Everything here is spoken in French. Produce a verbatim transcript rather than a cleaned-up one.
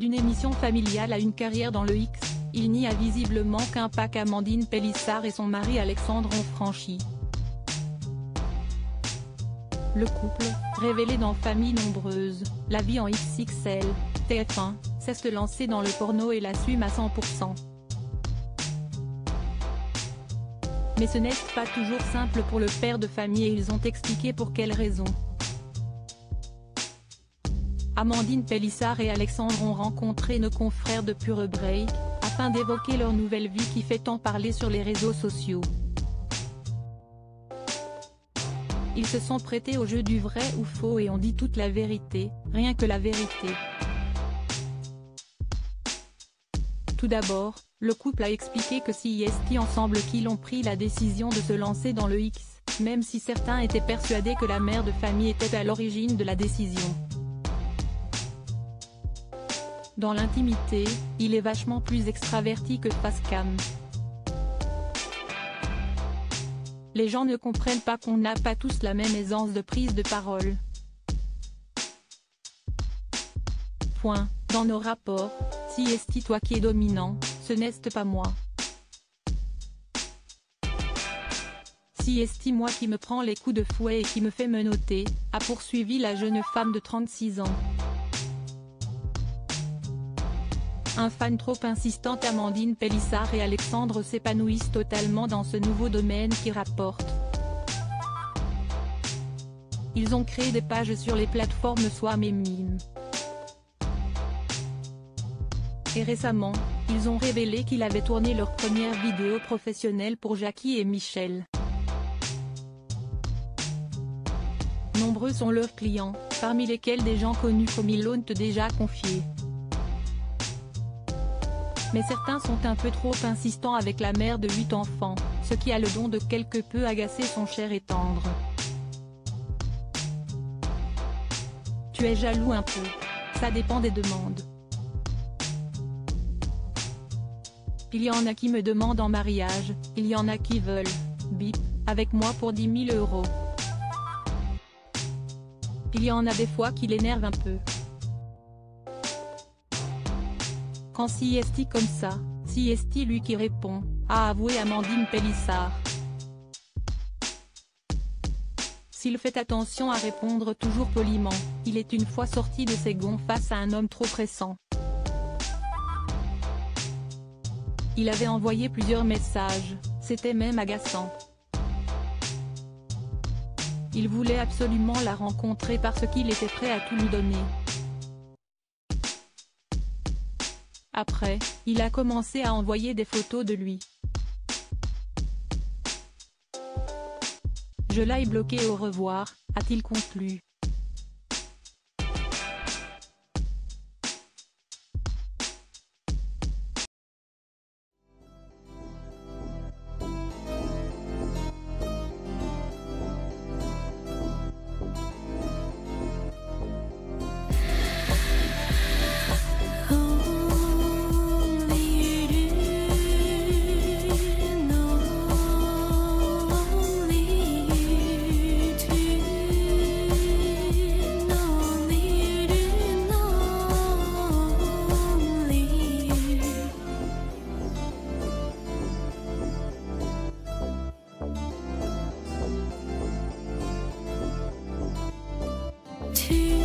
D'une émission familiale à une carrière dans le X, il n'y a visiblement qu'un pas qu'Amandine Pélissard et son mari Alexandre ont franchi. Le couple, révélé dans Famille nombreuse, La vie en X X L, T F un, sait se lancer dans le porno et l'assume à cent pour cent. Mais ce n'est pas toujours simple pour le père de famille et ils ont expliqué pour quelles raisons. Amandine Pélissard et Alexandre ont rencontré nos confrères de Pure Break, afin d'évoquer leur nouvelle vie qui fait tant parler sur les réseaux sociaux. Ils se sont prêtés au jeu du vrai ou faux et ont dit toute la vérité, rien que la vérité. Tout d'abord, le couple a expliqué que si ils étaient ensemble qu'ils ont pris la décision de se lancer dans le X, même si certains étaient persuadés que la mère de famille était à l'origine de la décision. Dans l'intimité, il est vachement plus extraverti que face cam. Les gens ne comprennent pas qu'on n'a pas tous la même aisance de prise de parole. Point. Dans nos rapports, si est toi qui es dominant, ce n'est pas moi. Si est moi qui me prend les coups de fouet et qui me fait menotter, a poursuivi la jeune femme de trente-six ans. Un fan trop insistant. Amandine Pélissard et Alexandre s'épanouissent totalement dans ce nouveau domaine qui rapporte. Ils ont créé des pages sur les plateformes Swam et Mime. Et récemment, ils ont révélé qu'ils avaient tourné leur première vidéo professionnelle pour Jackie et Michel. Nombreux sont leurs clients, parmi lesquels des gens connus comme ils l'ont déjà confié. Mais certains sont un peu trop insistants avec la mère de huit enfants, ce qui a le don de quelque peu agacer son cher et tendre. Tu es jaloux un peu. Ça dépend des demandes. Il y en a qui me demandent en mariage, il y en a qui veulent, bip, avec moi pour dix mille euros. Il y en a des fois qui l'énervent un peu. Quand si est comme ça, si est lui qui répond, a avoué Amandine Pélissard. S'il fait attention à répondre toujours poliment, il est une fois sorti de ses gonds face à un homme trop pressant. Il avait envoyé plusieurs messages, c'était même agaçant. Il voulait absolument la rencontrer parce qu'il était prêt à tout lui donner. Après, il a commencé à envoyer des photos de lui. Je l'ai bloqué au revoir, a-t-il conclu. To